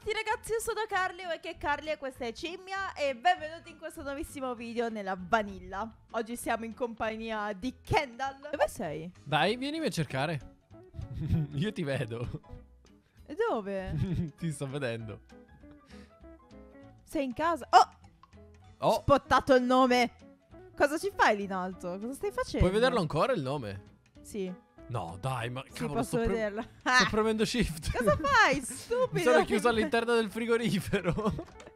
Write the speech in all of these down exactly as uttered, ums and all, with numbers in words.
tutti ragazzi, io sono Carly, voi che Carly e questa è Cimmia e benvenuti in questo nuovissimo video nella Vanilla. Oggi siamo in compagnia di Kendall. Dove sei? Dai, vienimi a cercare. Io ti vedo. E dove? Ti sto vedendo. Sei in casa? Oh! Oh, Spottato il nome. Cosa ci fai lì in alto? Cosa stai facendo? puoi vederlo ancora il nome? Sì. No, dai, ma Sì, cavolo, posso sto, pre- vederlo. sto Ah, premendo shift. cosa fai? Mi Stupido. sono chiuso all'interno del frigorifero.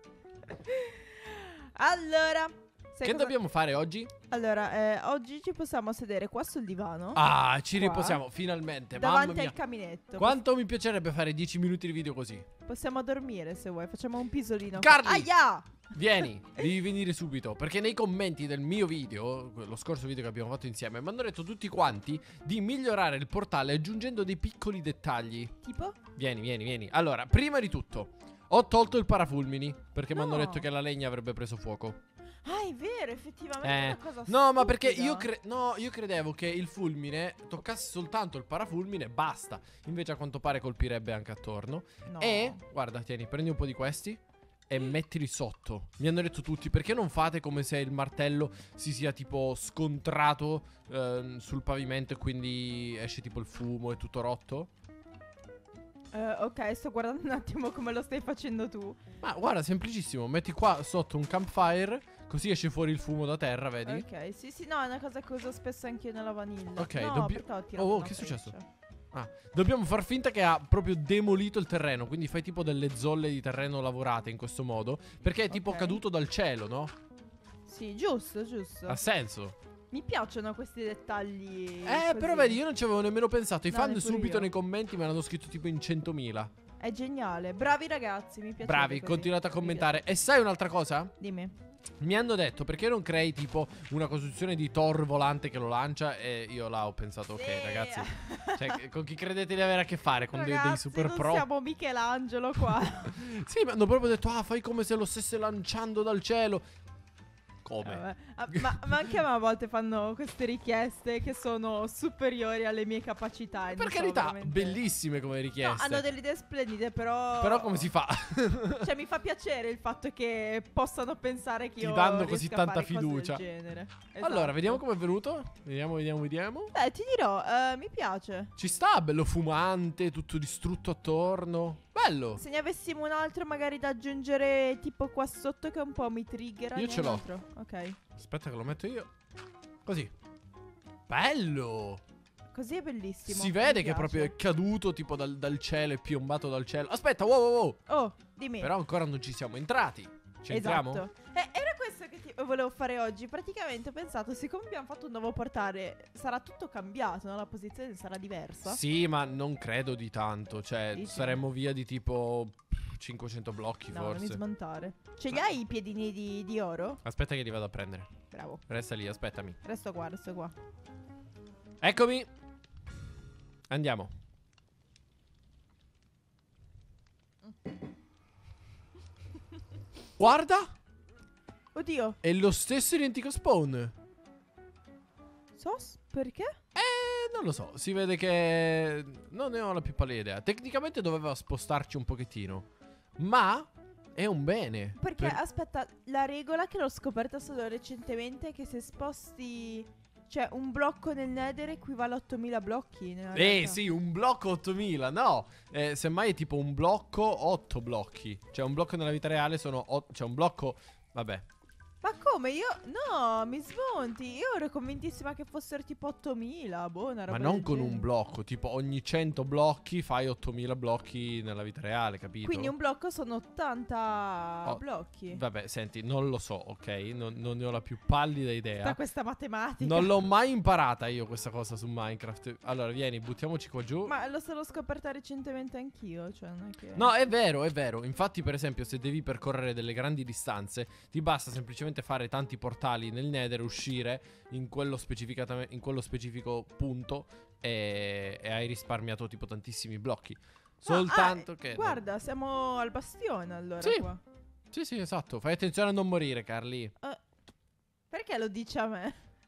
Allora, sai Che cosa- dobbiamo fare oggi? Allora, eh, oggi ci possiamo sedere qua sul divano. Ah, ci Qua. riposiamo, finalmente. Davanti Mamma mia. al caminetto. Quanto mi piacerebbe fare dieci minuti di video così. Possiamo dormire se vuoi. Facciamo un pisolino. Carly! Aia! Vieni, devi venire subito. Perché nei commenti del mio video, lo scorso video che abbiamo fatto insieme, mi hanno detto tutti quanti di migliorare il portale aggiungendo dei piccoli dettagli. Tipo? Vieni, vieni, vieni. Allora, prima di tutto, ho tolto il parafulmini perché mi hanno No. detto che la legna avrebbe preso fuoco. Ah, è vero, effettivamente Eh, è una cosa No, ma perché stupida. io, cre- no, io credevo che il fulmine toccasse soltanto il parafulmine e basta. Invece a quanto pare colpirebbe anche attorno. No. E, guarda, tieni, prendi un po' di questi e mettili sotto. Mi hanno detto tutti, perché non fate come se il martello si sia tipo scontrato ehm, sul pavimento e quindi esce tipo il fumo e tutto rotto? Eh, ok, sto guardando un attimo come lo stai facendo tu. Ma guarda, semplicissimo, metti qua sotto un campfire, così esce fuori il fumo da terra, vedi? Ok, sì, sì, no, è una cosa che uso spesso anch'io nella vanilla. Ok, no, dobbi- perché ho tirato Oh, oh, una che è successo? freccia. Ah, dobbiamo far finta che ha proprio demolito il terreno, quindi fai tipo delle zolle di terreno lavorate in questo modo, perché è tipo Ok. caduto dal cielo, no? Sì, giusto, giusto. Ha senso. Mi piacciono questi dettagli. Eh, così. però vedi, io non ci avevo nemmeno pensato. I No, fan neppure subito io. nei commenti me l'hanno scritto tipo in centomila. È geniale. Bravi ragazzi, mi piace. Bravi, continuate a commentare. E sai un'altra cosa? Dimmi. Mi hanno detto perché non crei tipo una costruzione di Thor volante che lo lancia. E io là ho pensato, ok, Sì. ragazzi, cioè, con chi credete di avere a che fare? Con dei, dei Ragazzi, super non pro? siamo Michelangelo qua. Sì, mi hanno proprio detto, ah, fai come se lo stesse lanciando dal cielo. Come? Vabbè. Ah, ma, ma anche a me a volte fanno queste richieste che sono superiori alle mie capacità. e Per non so carità, veramente- bellissime come No, richieste. hanno delle idee splendide, però. Però come si fa? Cioè, mi fa piacere il fatto che possano pensare che Ti io. danno riesca così a tanta fare cose del fiducia. genere. Allora, Esatto. vediamo com'è venuto. Vediamo, vediamo, vediamo. Beh, ti dirò, eh, mi piace. Ci sta, bello fumante, tutto distrutto attorno. Bello. Se ne avessimo un altro, magari da aggiungere tipo qua sotto, che un po' mi triggera. Io ne ce hai un l'ho. altro? Ok. Aspetta che lo metto io. Così. Bello. Così è bellissimo. Si mi vede che piace. proprio è caduto tipo dal, dal cielo, è piombato dal cielo. Aspetta, wow, wow, wow. Oh, dimmi. Però ancora non ci siamo entrati. Ci entriamo? Esatto. Eh, era questo che ti volevo fare oggi. Praticamente ho pensato, siccome abbiamo fatto un nuovo portale, sarà tutto cambiato, no? La posizione sarà diversa. Sì, ma non credo di tanto. Cioè, Dici? saremmo via di tipo cinquecento blocchi No, non mi forse. smontare. Ce li hai i piedini di, di oro? Aspetta che li vado a prendere. Bravo. Resta lì, aspettami. Resto qua, resto qua. Eccomi. Andiamo. Guarda, Oddio. è lo stesso identico spawn. Sos? Perché? Eh, non lo so, si vede che non ne ho la più pallida idea. Tecnicamente doveva spostarci un pochettino, ma è un bene. Perché, Per- aspetta, la regola che l'ho scoperta solo recentemente è che se sposti, cioè, un blocco nel Nether equivale a ottomila blocchi nella Eh realtà. sì, un blocco ottomila, no. Eh, semmai è tipo un blocco otto blocchi. Cioè un blocco nella vita reale sono ot- cioè un blocco, vabbè. Ma come? Io... No, mi smonti. Io ero convintissima che fossero tipo ottomila. Boh, una roba Ma non del con un genere. blocco, tipo ogni cento blocchi fai ottomila blocchi nella vita reale, capito? Quindi un blocco sono ottanta Oh, blocchi. Vabbè, senti, non lo so, ok? Non, non ne ho la più pallida Da idea. questa matematica. Non l'ho mai imparata io questa cosa su Minecraft. Allora, vieni, buttiamoci qua giù. Ma lo sono scoperta recentemente anch'io. Cioè, non è che... No, è vero, è vero. Infatti, per esempio, se devi percorrere delle grandi distanze, ti basta semplicemente fare tanti portali nel Nether, uscire in quello, specificatamente- in quello specifico punto e, e hai risparmiato tipo tantissimi blocchi. Soltanto ah, che... Guarda, siamo al bastione allora Sì. qua. Sì, sì, esatto. Fai attenzione a non morire, Carly. Eh, perché lo dici a me?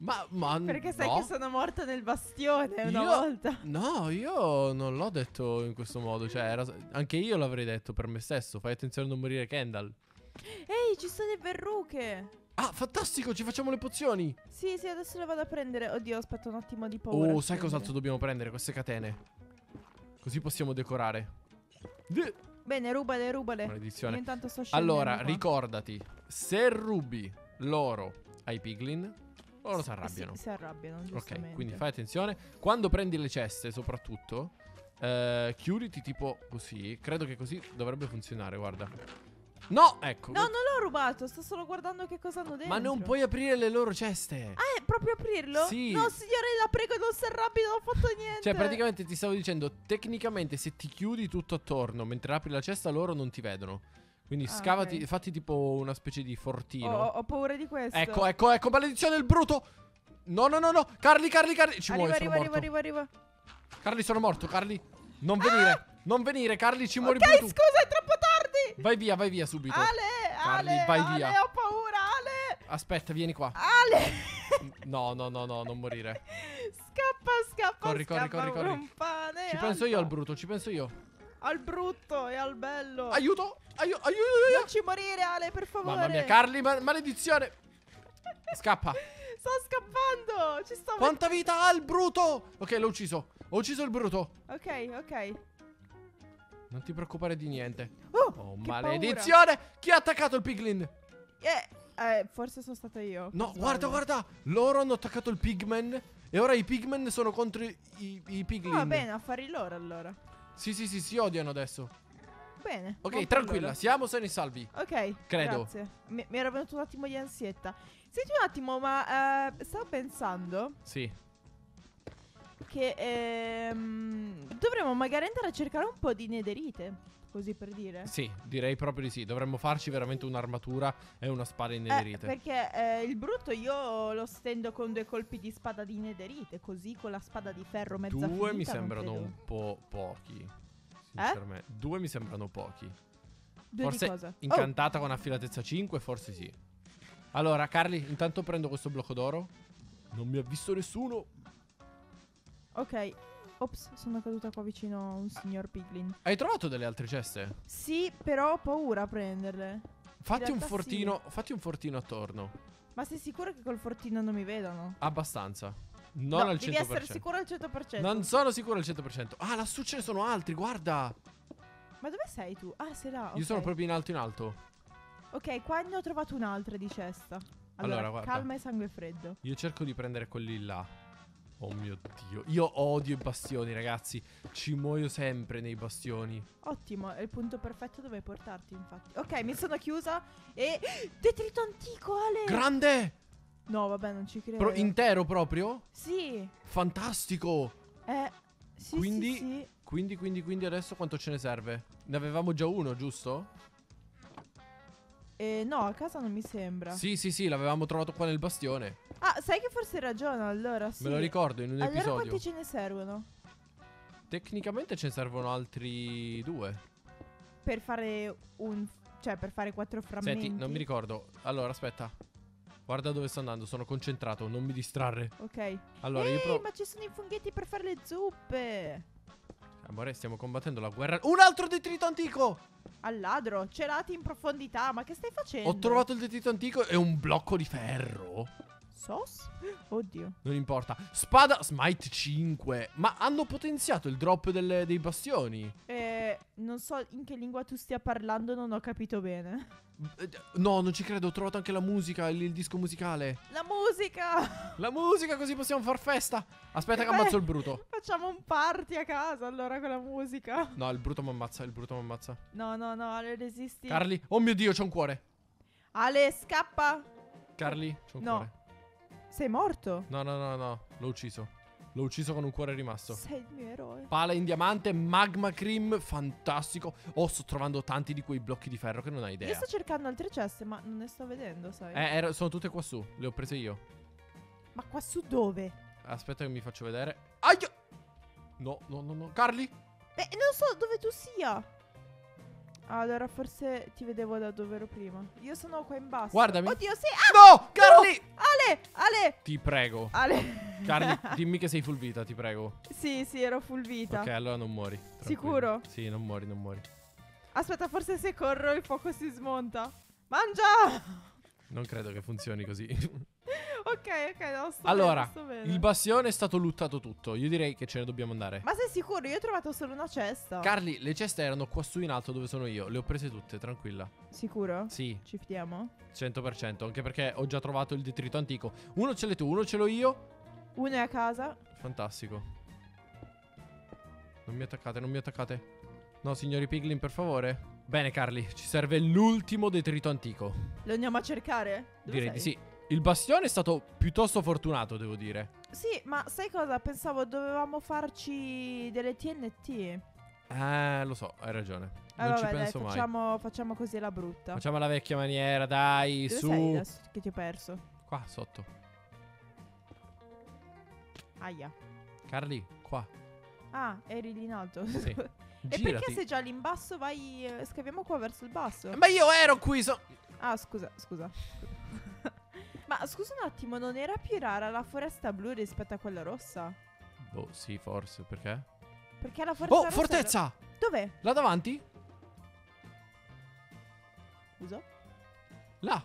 Ma, ma Perché sai no. che sono morta nel bastione una Io- volta. No, io non l'ho detto in questo modo. Cioè, era- anche io l'avrei detto per me stesso. Fai attenzione a non morire, Kendall. Ehi, ci sono le verruche. Ah, fantastico, ci facciamo le pozioni. Sì, sì, adesso le vado a prendere. Oddio, aspetta un attimo di paura. Oh, sai cos'altro dobbiamo prendere? Queste catene. Così possiamo decorare. D- Bene, rubale, rubale. Maledizione. Io intanto sto scendendo Allora, qua. ricordati, se rubi l'oro ai piglin, loro si arrabbiano. Sì, si arrabbiano, giustamente. Ok, quindi fai attenzione. Quando prendi le ceste, soprattutto, eh, chiuditi tipo così. Credo che così dovrebbe funzionare, guarda. No, ecco. No, non l'ho rubato, sto solo guardando che cosa hanno dentro. Ma non puoi aprire le loro ceste. Ah, è proprio aprirlo? Sì. No, signore, la prego, non si arrabbi, non ho fatto niente. Cioè, praticamente ti stavo dicendo, tecnicamente se ti chiudi tutto attorno mentre apri la cesta, loro non ti vedono. Quindi Ah, scavati, ok. fatti tipo una specie di fortino. Ho, ho paura di questo. Ecco, ecco, ecco, maledizione il bruto. No, no, no, no. Carli, Carli, Carli. Ci Arriva, muori, sono arriva, morto. arriva, arriva, arriva. Carli, sono morto, Carli. Non venire, non venire, Carli, ci muori Ok, pure tu. scusa, è troppo tardi. Vai via, vai via subito. Ale, Carli, Ale, vai Ale, via. ho paura, Ale. Aspetta, vieni qua. Ale. No, no, no, no, non morire. Scappa, scappa, Corri, corri, scappa, corri, corri. un pane. Ci penso io al brutto, ci penso io. Al brutto e al bello. Aiuto, aiuto, aiuto. Non ci morire, Ale, per favore. Mamma mia, Carli, ma- maledizione. Scappa. Sto scappando. Ci sto. Quanta vita ha il bruto? Ok, l'ho ucciso. Ho ucciso il bruto. Ok, ok. Non ti preoccupare di niente. Oh, Oh, che maledizione. Chi ha attaccato il piglin? Eh, eh, forse sono stata io. No, Sbaglio. guarda, guarda. Loro hanno attaccato il pigman. E ora i pigman sono contro i, i, i piglin. Va bene, affari loro allora. Sì, sì, sì, si odiano adesso. Bene. Ok, buon per tranquilla, loro. siamo sani e salvi. Ok, Credo. grazie. Mi, mi era venuto un attimo di ansietta. Senti un attimo, ma eh, stavo pensando Sì. che ehm, dovremmo magari andare a cercare un po' di nederite. Così per dire. Sì, direi proprio di sì. Dovremmo farci veramente un'armatura e una spada in Eh, nederite. perché eh, il brutto io lo stendo con due colpi di spada di nederite. Così con la spada di ferro mezza Due finita, mi non sembrano credo. un po' pochi. Sinceramente. Due mi sembrano pochi. Due Forse di cosa? Oh, incantata con affilatezza cinque, forse sì. Allora, Carli, intanto prendo questo blocco d'oro. Non mi ha visto nessuno. ok. Ops, sono caduta qua vicino a un signor Piglin. Hai trovato delle altre ceste? Sì, però ho paura a prenderle. Fatti un realtà fortino, fatti un fortino attorno. Ma sei sicuro che col fortino non mi vedano? Abbastanza. Non no, al devi cento per essere cento. sicuro al cento per cento. Non sono sicuro al cento per cento. Ah, lassù ce ne sono altri, guarda. Ma dove sei tu? Ah, sei là. Io ok. sono proprio in alto in alto. Ok, qua ne ho trovato un'altra di cesta. Allora, Allora, guarda. calma e sangue freddo. Io cerco di prendere quelli là. Oh mio Dio. Io odio i bastioni, ragazzi. Ci muoio sempre nei bastioni. Ottimo, è il punto perfetto dove portarti, infatti. Ok, mi sono chiusa e... Detrito antico, Ale! Grande! no, vabbè, non ci credo. Pro- intero proprio? Sì. Fantastico. Eh, sì, Quindi- sì, sì. Quindi, quindi, quindi adesso quanto ce ne serve? Ne avevamo già uno, giusto? Eh, no, a casa non mi sembra. Sì, sì, sì, l'avevamo trovato qua nel bastione. Ah, sai che forse hai ragione, allora sì. Me lo ricordo in un Allora episodio. quanti ce ne servono? Tecnicamente ce ne servono altri due. Per fare un... Cioè, per fare quattro frammenti. Senti, non mi ricordo. Allora, aspetta. Guarda dove sto andando, sono concentrato, non mi distrarre. Ok. Allora, Ehi, io provo. ma ci sono i funghetti per fare le zuppe. Amore, stiamo combattendo la guerra. Un altro detrito antico! Al ladro, celati in profondità. Ma che stai facendo? Ho trovato il detrito antico e un blocco di ferro. Sos? Oddio. Non importa. Spada Smite cinque. Ma hanno potenziato il drop delle- dei bastioni. Eh, non so in che lingua tu stia parlando, non ho capito bene. Eh, No, non ci credo. Ho trovato anche la musica, il, il disco musicale. La musica! La musica, così possiamo far festa. Aspetta Eh che beh. ammazzo il bruto. Facciamo un party a casa allora con la musica. No, il bruto mi ammazza, il bruto mi ammazza. No, no, no, Ale, resisti. Carli, oh mio Dio, c'ho un cuore. Ale, scappa. Carli, c'ho un No. cuore. Sei morto? No, no, no, no, l'ho ucciso. L'ho ucciso con un cuore rimasto. Sei il mio eroe. Pala in diamante, magma cream, fantastico. Oh, sto trovando tanti di quei blocchi di ferro che non hai Io idea. sto cercando altre ceste, ma non ne sto vedendo, sai. Eh, era- sono tutte qua su, le ho prese io. Ma qua su dove? Aspetta che mi faccio vedere. Aia! No, no, no, no. Carli? Eh, non so dove tu sia. Allora, forse ti vedevo da dove ero prima. Io sono qua in basso. Guardami. Oddio, sì. Ah! No, Carli! Ale, Ale, Ale. Ti prego. Ale. Carli, dimmi che sei full vita, ti prego. Sì, sì, ero full vita. Ok, allora non muori. Tranquillo. Sicuro? Sì, non muori, non muori. Aspetta, forse se corro il fuoco si smonta. Mangia! Non credo che funzioni così. Ok, ok, no, sto Allora, bene, sto bene. il bastione è stato luttato tutto. Io direi che ce ne dobbiamo andare. Ma sei sicuro? Io ho trovato solo una cesta. Carli, le ceste erano qua su in alto dove sono io. Le ho prese tutte, tranquilla. Sicuro? Sì, Ci fidiamo? cento per cento. Anche perché ho già trovato il detrito antico. Uno ce l'hai tu, uno ce l'ho io. Uno è a casa. Fantastico. Non mi attaccate, non mi attaccate. No, signori Piglin, per favore. Bene, Carli, ci serve l'ultimo detrito antico. Lo andiamo a cercare? Dove Direi sei? di sì. Il bastione è stato piuttosto fortunato, devo dire. Sì, ma sai cosa? Pensavo dovevamo farci delle T N T. Eh, lo so, hai ragione. Eh, Non vabbè, ci penso dai, mai. facciamo, facciamo così la brutta. Facciamo la vecchia maniera, dai, Dove su. sei adesso che ti ho perso? Qua, sotto. Aia. Carli, qua. Ah, eri lì in alto. Sì. E Girati. perché sei già lì in basso? Vai, eh, scaviamo qua verso il basso. Ma io ero qui, so... Ah, scusa, scusa. Ma scusa un attimo, non era più rara la foresta blu rispetto a quella rossa? Boh, sì, forse, perché? Perché la foresta Oh, rossa fortezza! era- Dov'è? Là davanti? Scusa. Là.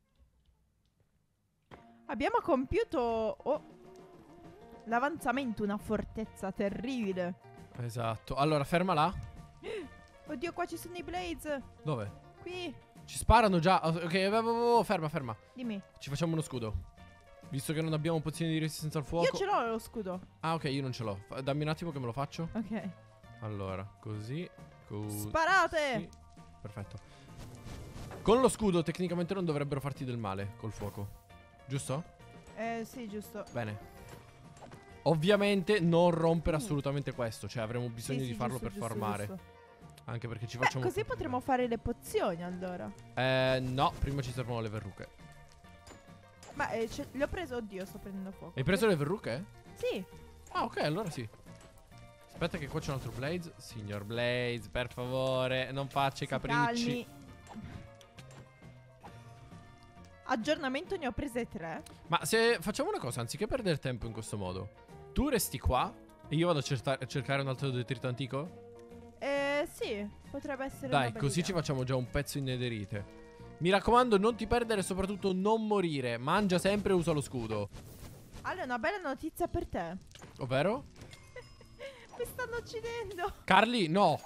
Abbiamo compiuto oh, l'avanzamento, una fortezza terribile. Esatto. Allora, ferma là. Oddio, qua ci sono i Blades. Dove? Qui. Ci sparano già. Ok, oh, oh, oh, ferma, ferma. Dimmi. Ci facciamo uno scudo. Visto che non abbiamo pozioni di resistenza al fuoco. Io ce l'ho lo scudo. Ah, ok, io non ce l'ho. Fa- Dammi un attimo che me lo faccio. Ok. Allora, così. Così. Sparate. Perfetto. Con lo scudo tecnicamente non dovrebbero farti del male col fuoco. Giusto? Eh, sì, giusto. Bene. Ovviamente non rompere Uh. assolutamente questo. Cioè avremo bisogno Sì, di sì, farlo giusto, per giusto, farmare. giusto. Anche perché ci Beh, facciamo. così potremo fare le pozioni allora. Eh, no, prima ci servono le verruche. Ma eh, ce- le ho preso. Oddio, sto prendendo fuoco. Hai preso le verruche? Sì. Ah, ok, allora sì. Aspetta che qua c'è un altro Blaze. Signor Blaze, per favore, non faccia i Si capricci. calmi. Aggiornamento ne ho prese tre. Ma se facciamo una cosa, anziché perdere tempo in questo modo, tu resti qua e io vado a, certa- a cercare un altro detrito antico? Eh, sì. Potrebbe essere una Dai, bella così idea. ci facciamo già un pezzo in nederite. Mi raccomando, non ti perdere e soprattutto non morire. Mangia sempre e usa lo scudo. Allora, una bella notizia per te. Ovvero? Mi stanno uccidendo. Carli, no.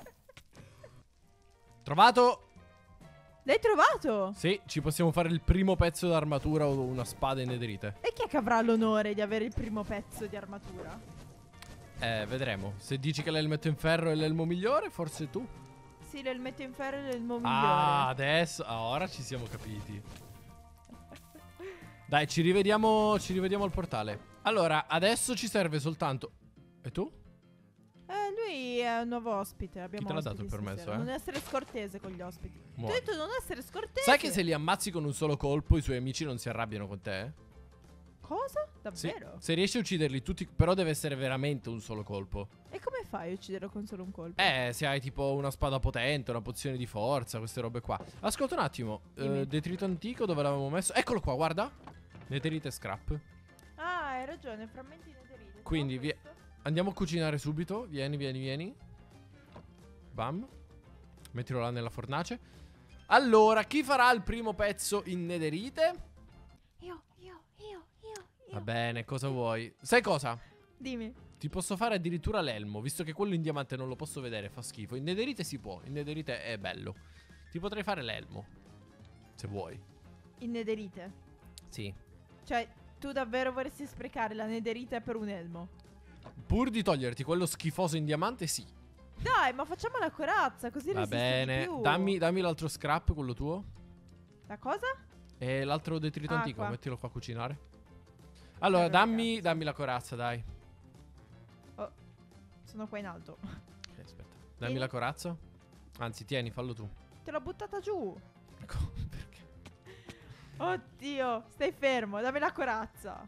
Trovato. L'hai trovato? Sì, ci possiamo fare il primo pezzo d'armatura o una spada in nederite. E chi è che avrà l'onore di avere il primo pezzo di armatura? Eh, vedremo. Se dici che l'elmetto in ferro è l'elmo migliore, forse tu. Sì, lo metto in ferro e il mo Ah, migliore. adesso. Ah, ora ci siamo capiti. Dai, ci rivediamo. Ci rivediamo al portale. Allora, adesso ci serve soltanto. E tu? Eh, lui è un nuovo ospite. Abbiamo te l'ha dato ospiti il permesso, stasera. eh? Non essere scortese con gli ospiti. Ti ho Muori. detto non essere scortese. Sai che se li ammazzi con un solo colpo, i suoi amici non si arrabbiano con te? Cosa? Sì. Davvero? Se riesci a ucciderli tutti. Però deve essere veramente un solo colpo. E come fai a ucciderlo con solo un colpo? Eh, se hai tipo una spada potente, una pozione di forza, queste robe qua. Ascolta un attimo. Dimmi. eh, detrito antico, dove l'avevamo messo? Eccolo qua, guarda. Netherite scrap. Ah, hai ragione, frammenti netherite. Quindi No, vi- questo? Andiamo a cucinare subito. Vieni, vieni, vieni. Bam. Mettilo là nella fornace. Allora, chi farà il primo pezzo in nederite? Io, io, io, io, io. Va bene, cosa vuoi? Sai cosa? Dimmi. Ti posso fare addirittura l'elmo, visto che quello in diamante non lo posso vedere, fa schifo. In nederite si può, in nederite è bello. Ti potrei fare l'elmo, se vuoi. In netherite. Sì. Cioè, tu davvero vorresti sprecare la netherite per un elmo? Pur di toglierti quello schifoso in diamante, sì. Dai, ma facciamo la corazza, così Va resiste di bene. più. Dammi, dammi l'altro scrap, quello tuo. La cosa? E l'altro detrito Ah, antico, qua. mettilo qua a cucinare. Allora, Allora, dammi, ragazzi. dammi la corazza, dai. Oh, sono qua in alto. Ok, aspetta. Dammi Tieni. la corazza. Anzi, tieni, fallo tu. Te l'ho buttata giù. Ecco, perché? Oddio, stai fermo, dammi la corazza.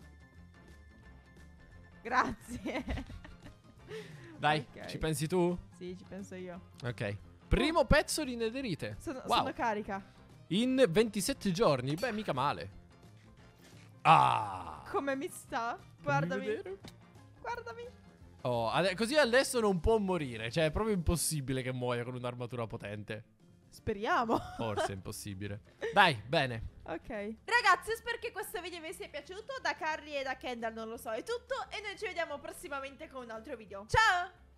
Grazie. Dai, Ok. ci pensi tu? Sì, ci penso io. Ok. Primo pezzo di nederite. Sono, Wow. sono carica. In ventisette giorni. Beh, mica male. Ah! Come mi sta? Fammi Guardami. vedere. Guardami. Oh, ade- così adesso non può morire. Cioè, è proprio impossibile che muoia con un'armatura potente. Speriamo. Forse è impossibile. Dai, bene. Ok. Ragazzi, spero che questo video vi sia piaciuto. Da Carly e da Kendall non lo so, è tutto. E noi ci vediamo prossimamente con un altro video. Ciao!